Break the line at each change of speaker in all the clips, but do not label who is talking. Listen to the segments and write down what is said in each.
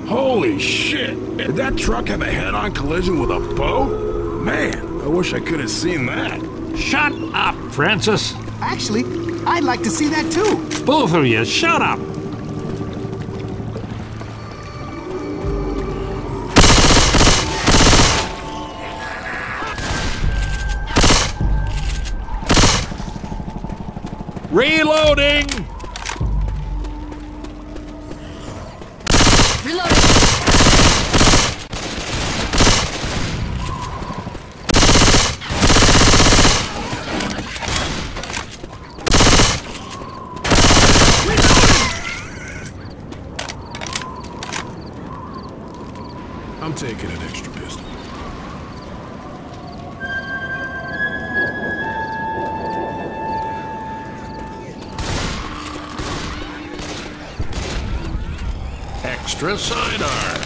Holy shit! Did that truck have a head-on collision with a boat? Man, I wish I could have seen that.
Shut up, Francis.
Actually, I'd like to see that too.
Both of you, shut up. Reloading!
Reloading!
I'm taking an extra pistol.
Extra sidearm.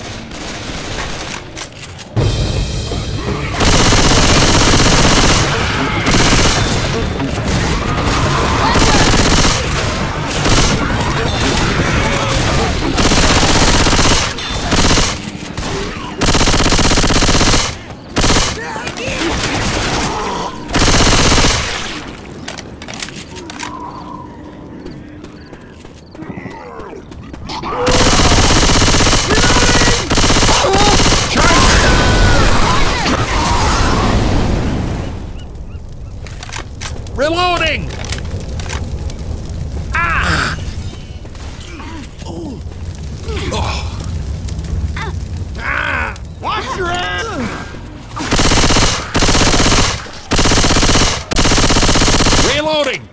Reloading! Ah! Oh. Ah! Watch your ass! Reloading!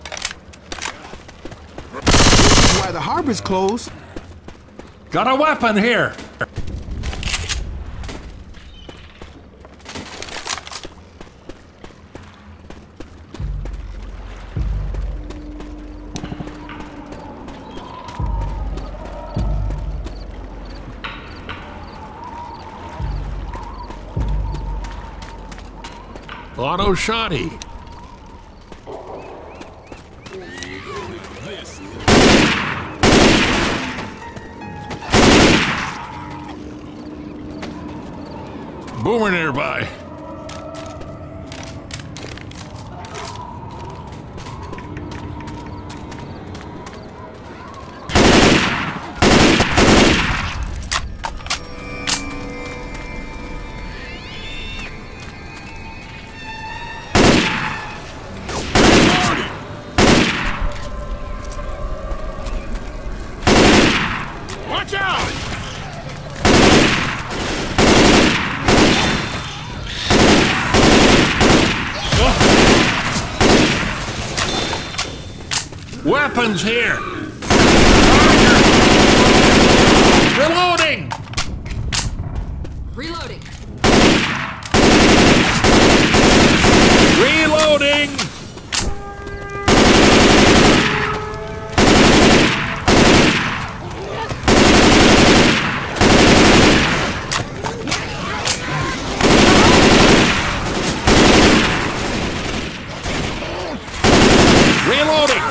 This is why the harbor's closed.
Got a weapon here! Auto shoddy. Boomer nearby.
Watch out!
Weapons here! Reloading!
Reloading!
Reloading! Reloading!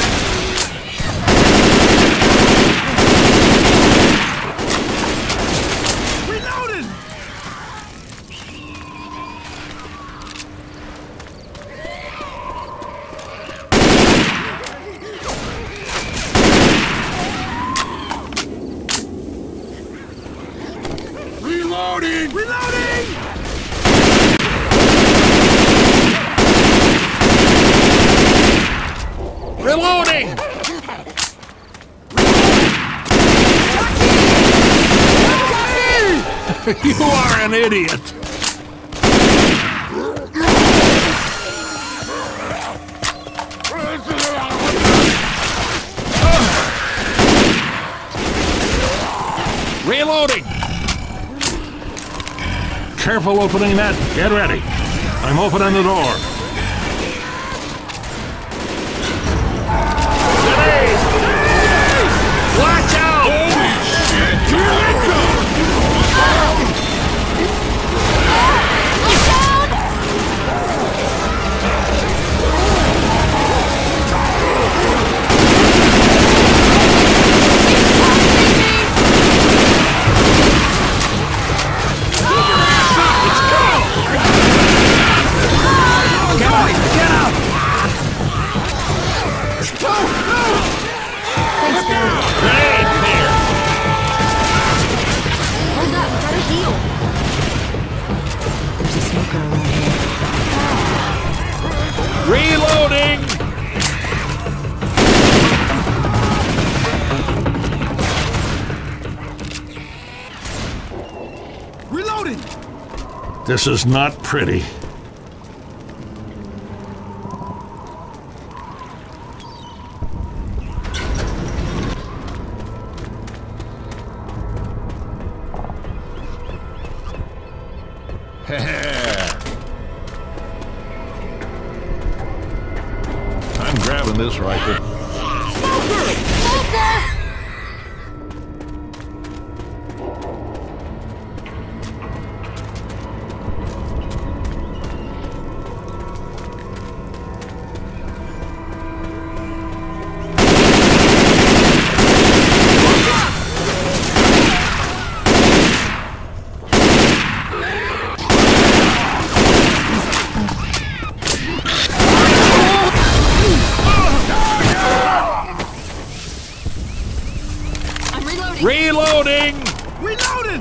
Reloading! Reloading! Reloading!
Reloading! You are an idiot! Reloading! Careful opening that. Get ready. I'm opening the door. Watch out!
Holy shit! Here they come!
This is not pretty.
I'm grabbing this rifle.
Reloading!
Reloading!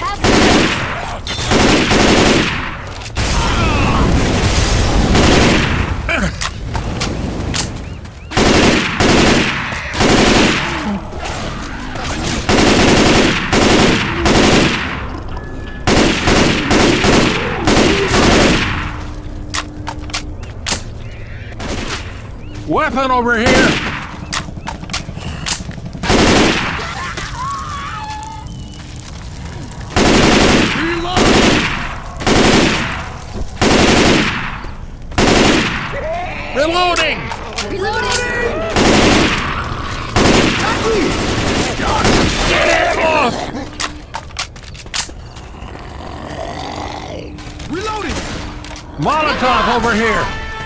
Weapon over here! Reloading!
Reloading!
Get off!
Reloading!
Molotov over here!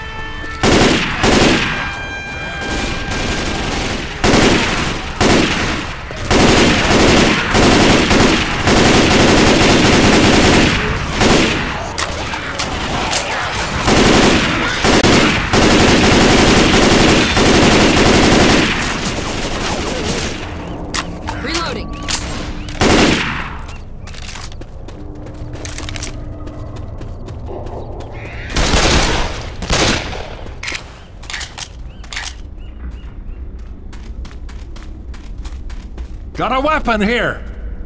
Got a weapon here!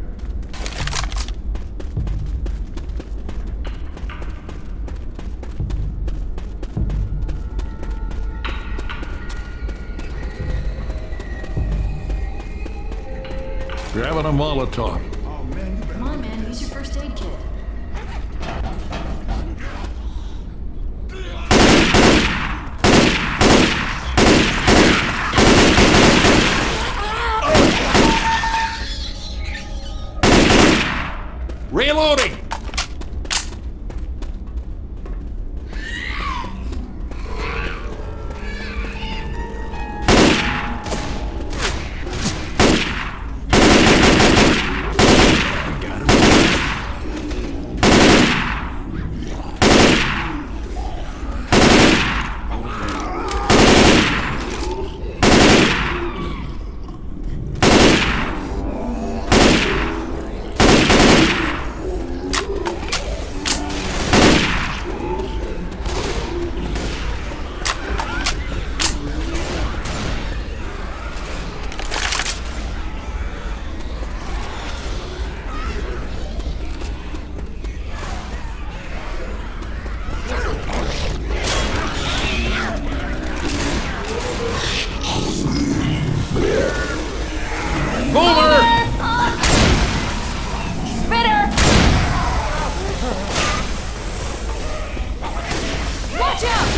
Grabbing a Molotov.
Come on, man. Use your first aid kit.
Reloading! Boomer!
Spitter! Watch out!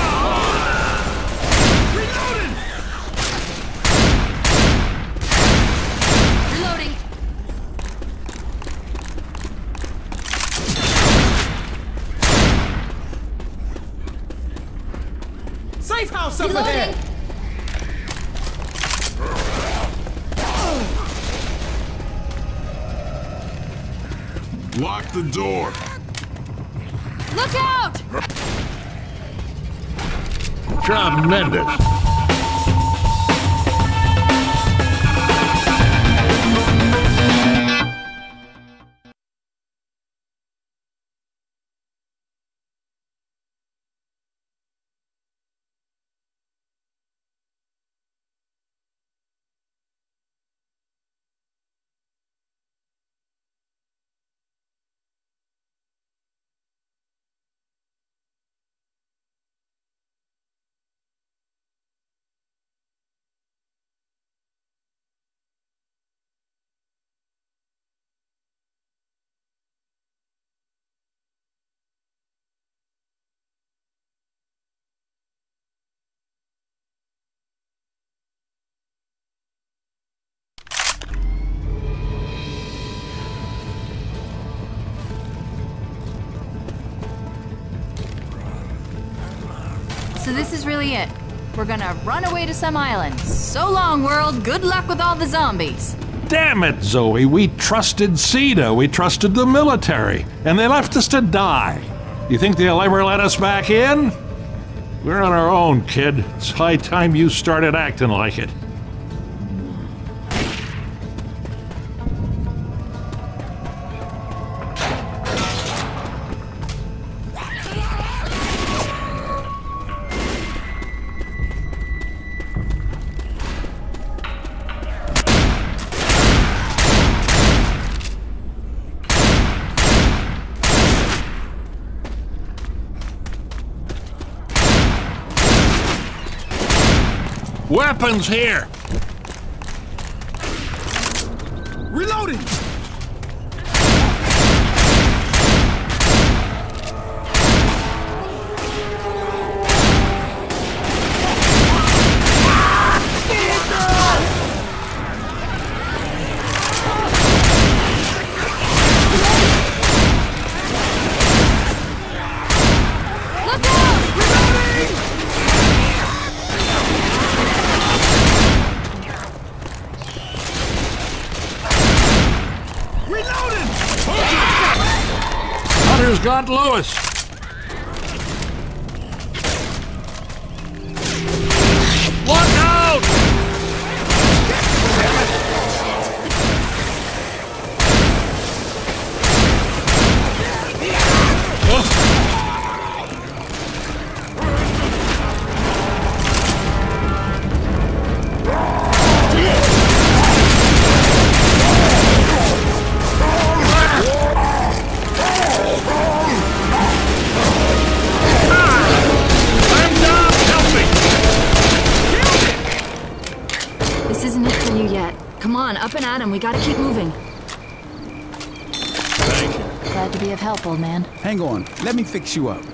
Reloading!
Safe house up
Reloading!
ahead!
Lock the door.
Look out!
Tremendous.
So this is really it. We're gonna run away to some island. So long, world. Good luck with all the zombies.
Damn it, Zoe. We trusted CEDA. We trusted the military. And they left us to die. You think they'll ever let us back in? We're on our own, kid. It's high time you started acting like it.
Weapons here!
Reloading!
Look out!
Reloading!
Hunter's got Lewis! Look out! I'm down! Help me!
This isn't it for you yet. Come on, up and at 'em. We gotta keep moving.
Thank you.
Glad to be of help, old man.
Hang on. Let me fix you up.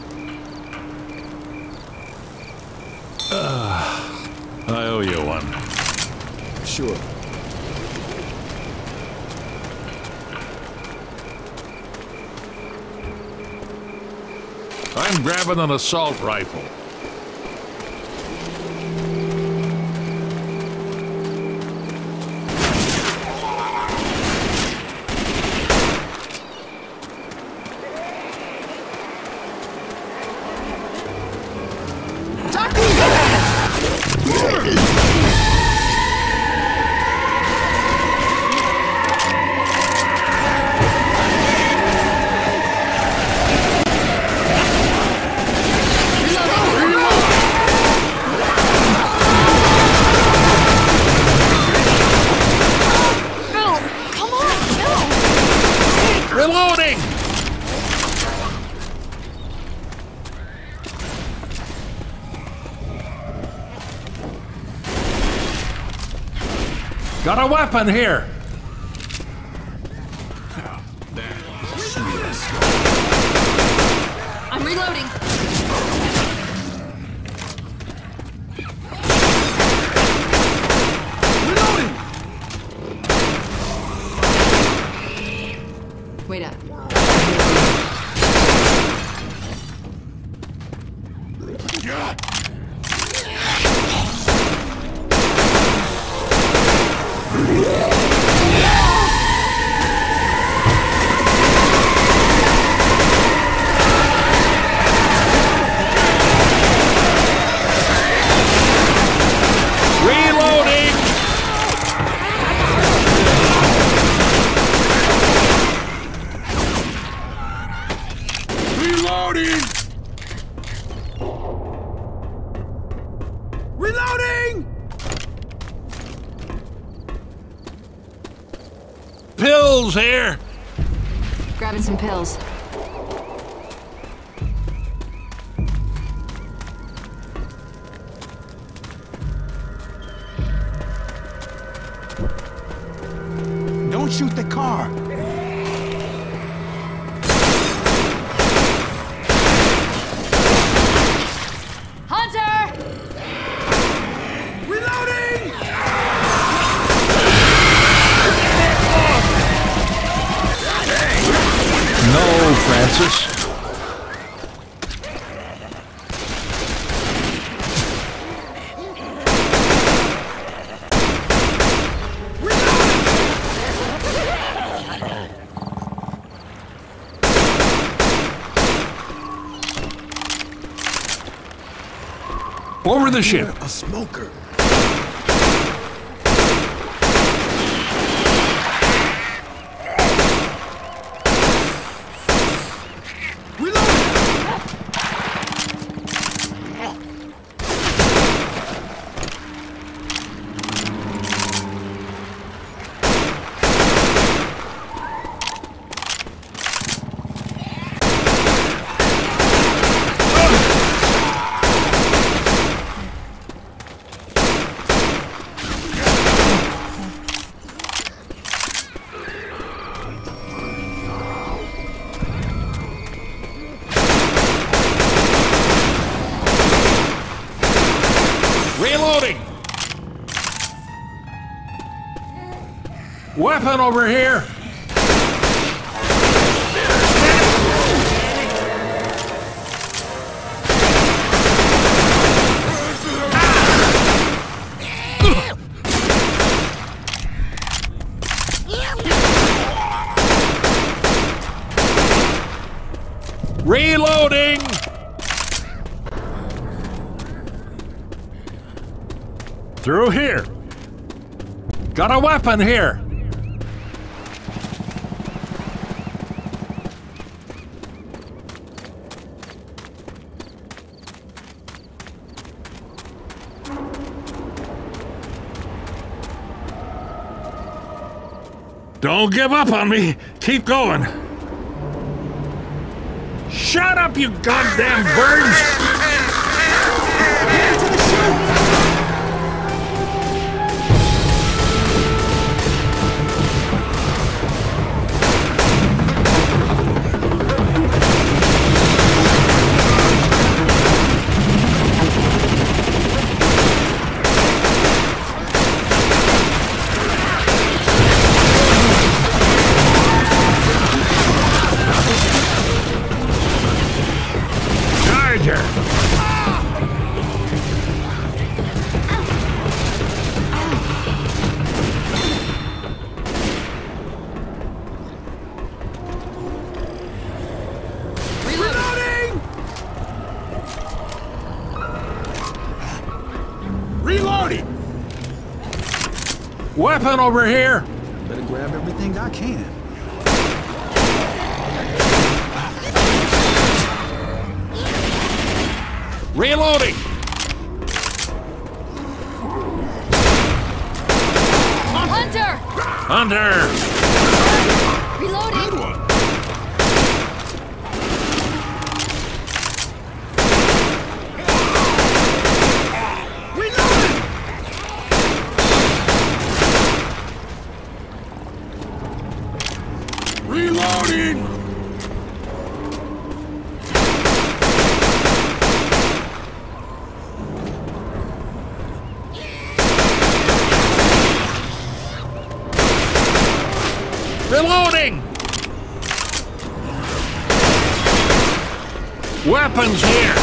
I owe you one.
Sure.
I'm grabbing an assault rifle.
Bill! Come on, Bill!
Reloading! Got a weapon here!
I'm reloading.
Reloading!
Wait up.
Reloading!
Reloading!
Reloading!
Pills here!
Grabbing some pills.
Don't shoot the car.
Hunter!
Reloading!
No, Francis. Over the ship.
A smoker.
Reloading! Weapon over here! Reloading! Through here. Got a weapon here.
Don't give up on me. Keep going.
Shut up, you goddamn birds!
Reloading!
Weapon over here!
Better grab everything I can.
Reloading!
Hunter!
Hunter!
Reloading!
Reloading!
Reloading! Weapons here!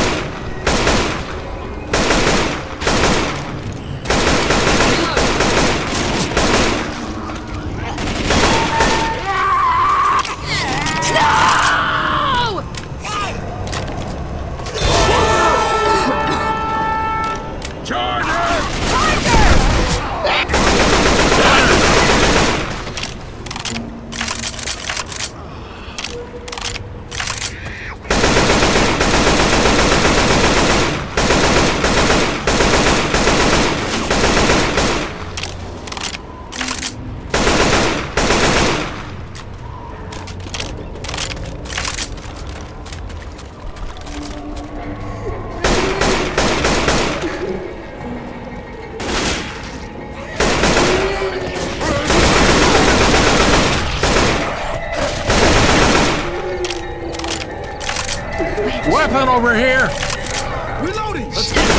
Weapon over here!
Reloading!
Let's get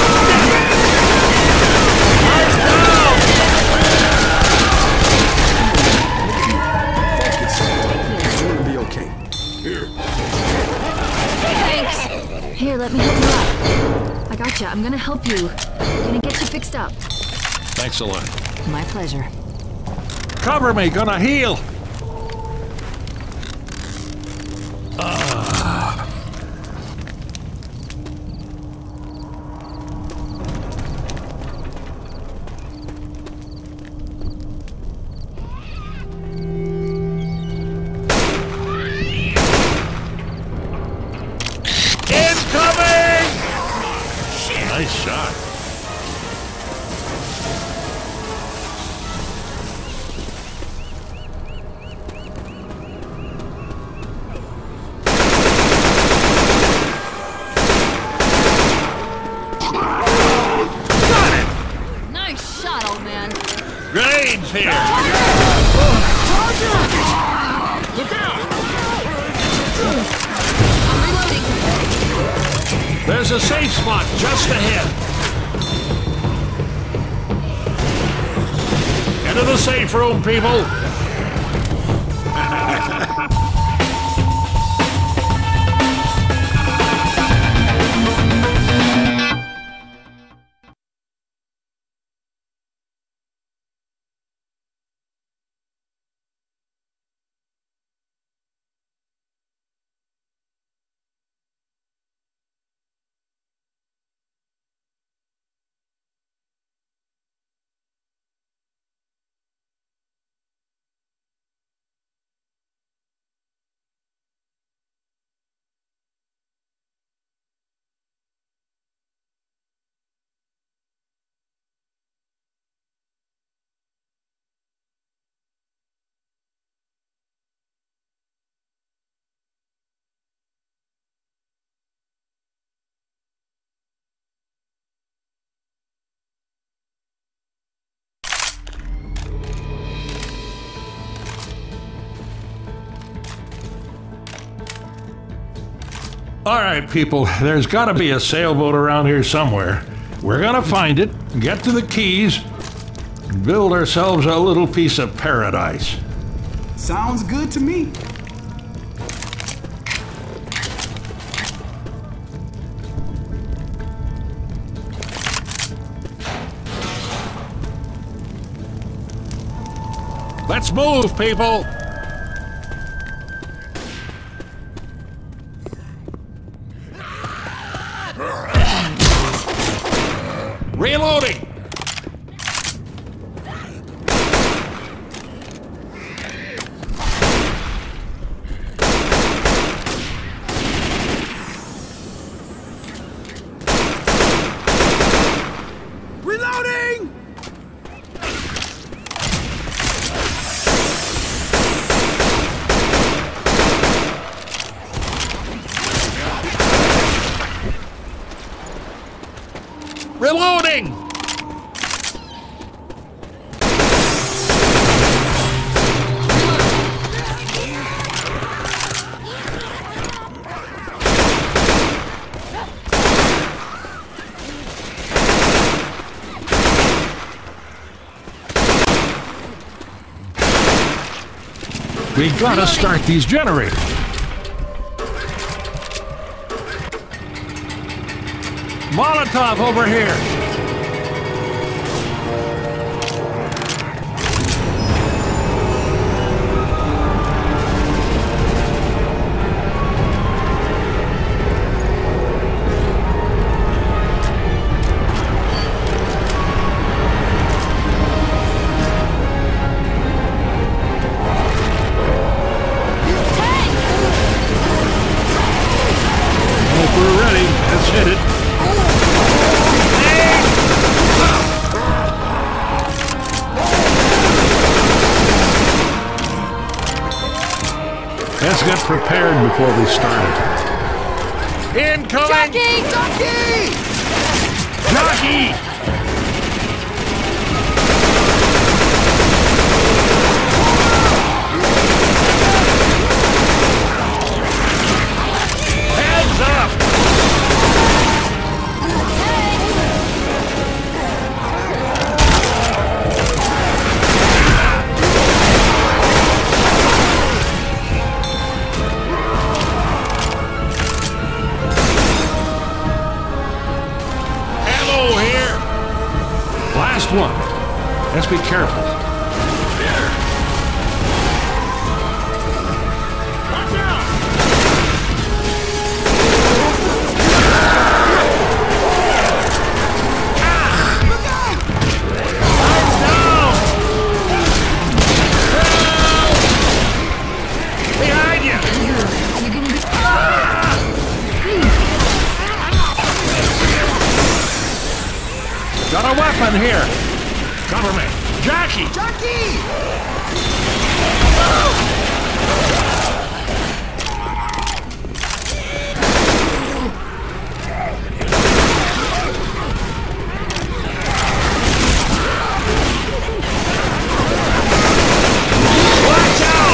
It'll be okay.
Thanks. Here, let me help you up. I gotcha. I'm gonna help you. I'm gonna get you fixed up.
Thanks a lot.
My pleasure.
Cover me, gonna heal.
Nice shot.
Nice shot, old man.
Grenades here.
Look out!
I'm reloading.
There's a safe spot just ahead. Into the safe room, people.
All right, people, there's got to be a sailboat around here somewhere. We're gonna find it, get to the keys, and build ourselves a little piece of paradise.
Sounds good to me.
Let's move, people. Reloading.
Reloading!
Reloading.
We gotta start these generators. Molotov over here. If we're ready, let's hit it. Let's get prepared before we start it.
Incoming.
Jockey!
Jockey. Heads up. Ammo here.
Last one. Let's be careful.
Watch out!
Behind you.
happened here? Cover me. Jackie!
Jackie!
Watch out!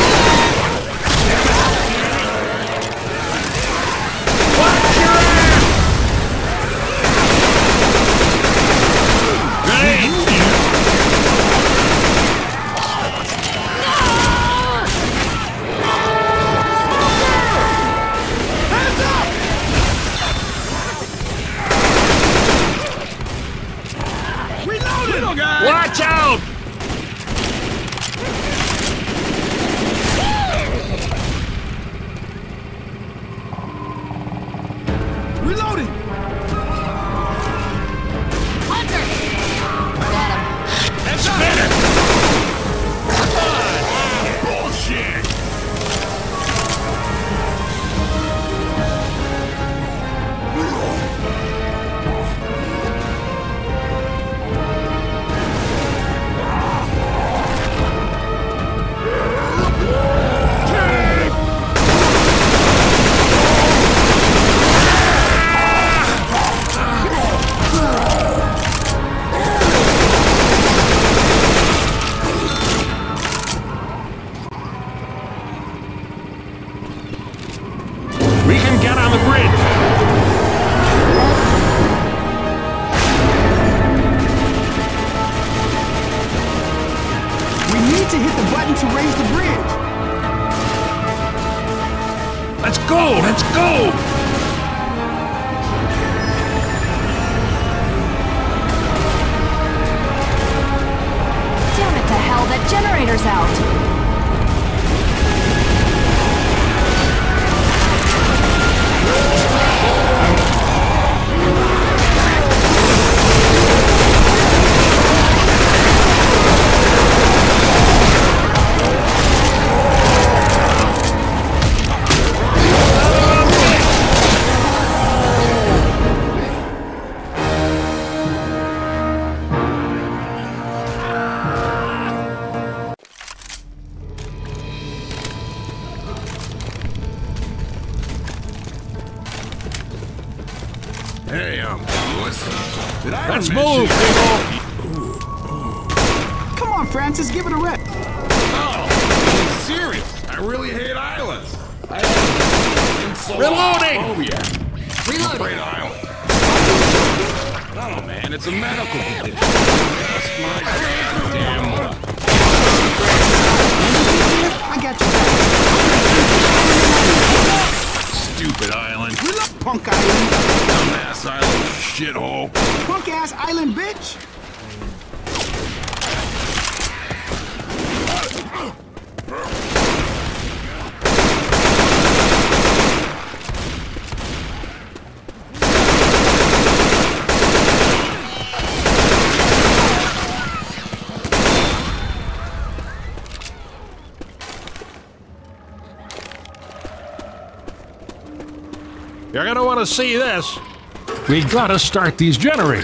Watch your ass! Grenade!
Hands up! Reloading! Little guy!
Watch out!
Reloading!
Hunter! Got him.
Let's spin it!
Bullshit!
We can get on the bridge.
We need to hit the button to raise the bridge.
Let's go! Let's go!
Damn it to hell, that generator's out.
Hey, Lewis. Did I
Let's
ever mention-
move, people!
Come on, Francis, give it a rest.
Oh, I'm serious. I really hate islands. I have
Reloading!
Oh, yeah.
Reloading.
Great island. Oh, man, it's a medical condition. That's my damn luck.
I got your back.
Stupid island.
Reload, punk island.
Dumbass island shithole.
Punk ass island, bitch.
You're gonna want to see this. We gotta start these generators.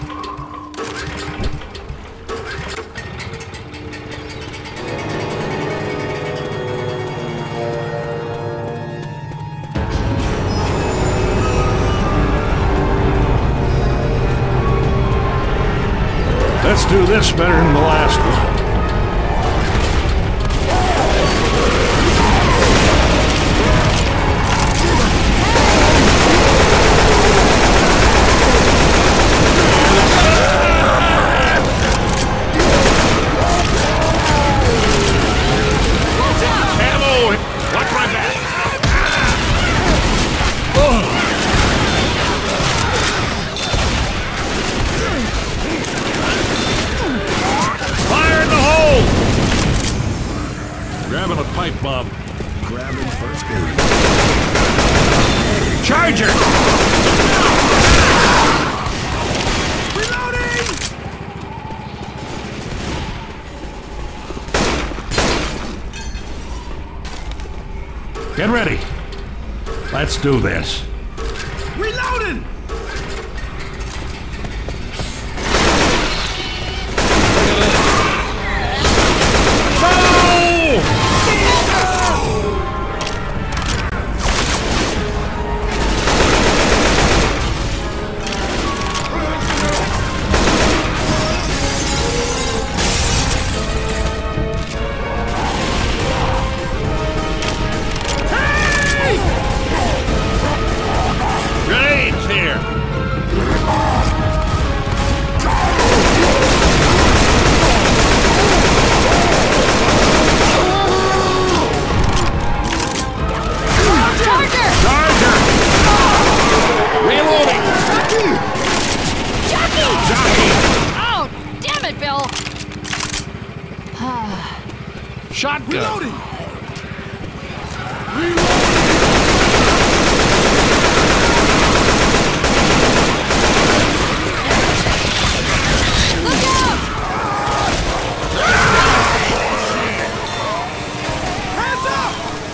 Let's do this better than the last one. Grabbing a pipe bomb.
Grabbing first aid.
Charger!
Reloading!
Get ready. Let's do this.
Reloading!
Shotgun.
Reloading!
Look out!
Hands up!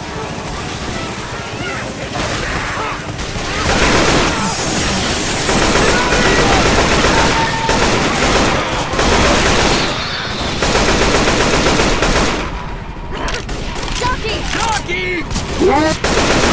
Jockey!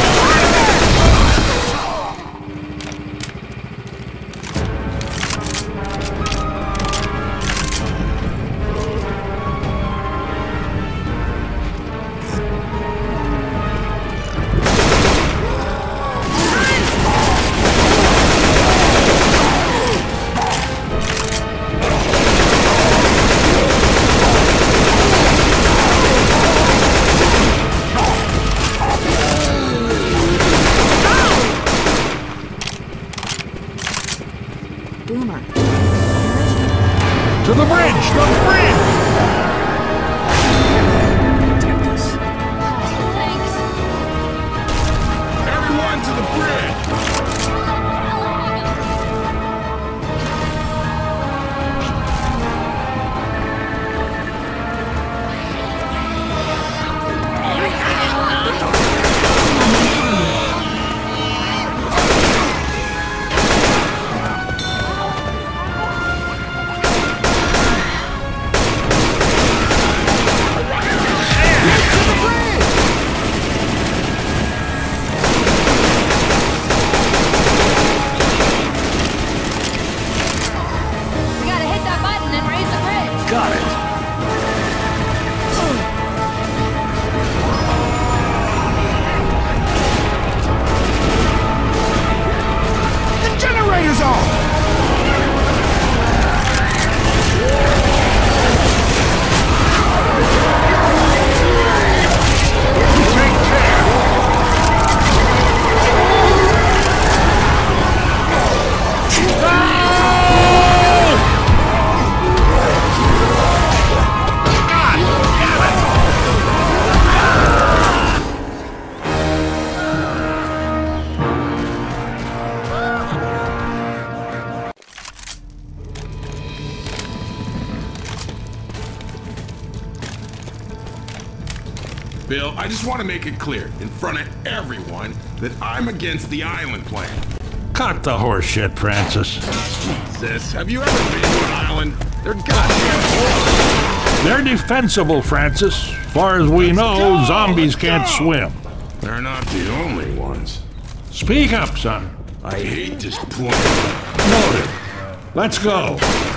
Boomer.
To the bridge! The bridge!
Thanks.
Everyone to the bridge!
We gotta hit that button and raise the bridge.
Got it.
The generator's on!
Bill, I just want to make it clear, in front of everyone, that I'm against the island plan.
Cut the horse shit, Francis.
Sis, have you ever been to an island? They're goddamn hordes.
They're defensible, Francis. As far as we know, zombies can't swim.
They're not the only ones.
Speak up, son.
I hate this plan.
Noted. Let's go.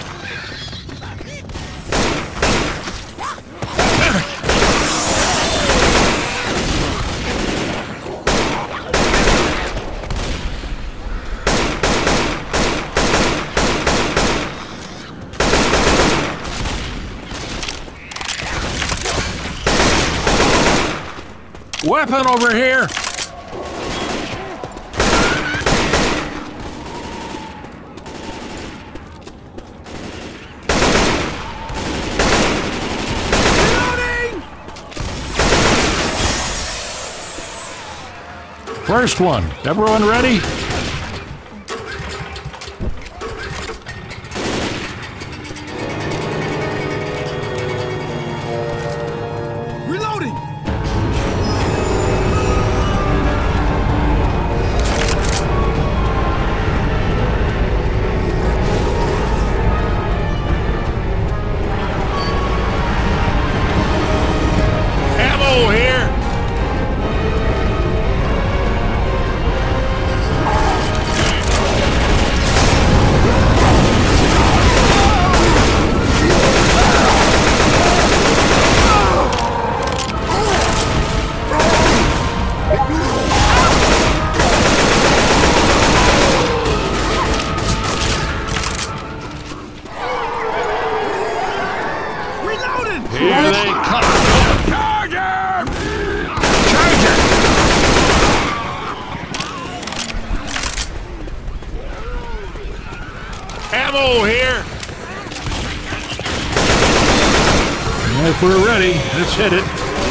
Weapon over here! First one. Everyone ready?
Reloading!
Ammo here!
Reloading!
Here they come!
Charger!
Charger! Ammo here! I If we're ready, let's hit it.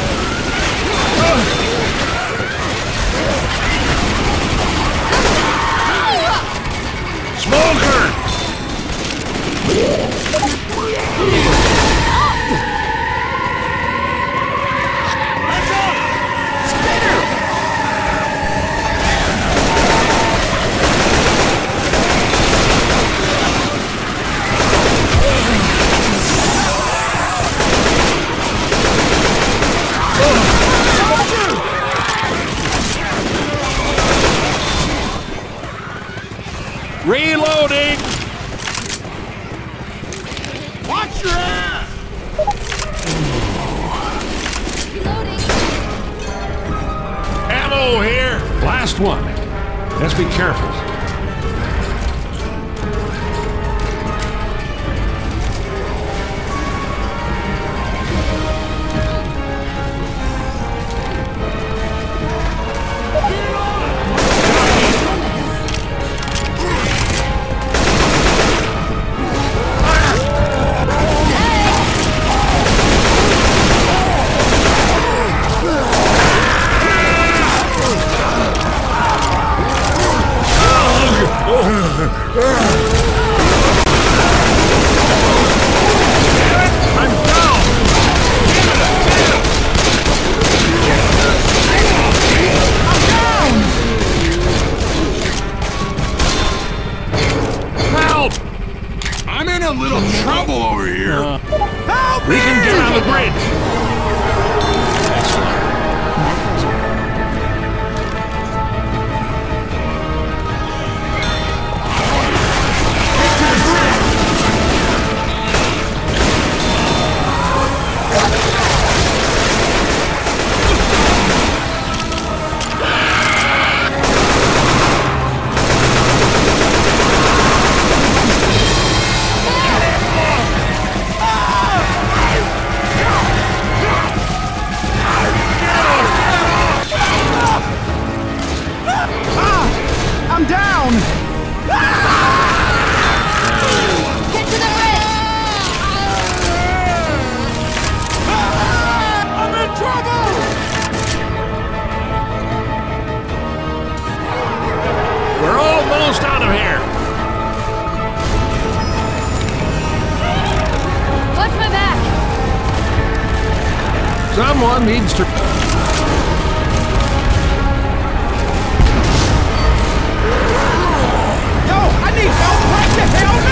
Smoker!
Reloading!
Watch your ass!
Reloading.
Ammo here!
Last one. Let's be careful.
I'm in a little trouble over here.
Help
We
me!
can get on the bridge!
I'm down!
Get to the bridge.
I'm in trouble!
We're almost out of here!
Watch my back.
Someone needs to...
Yo, I need help right the hell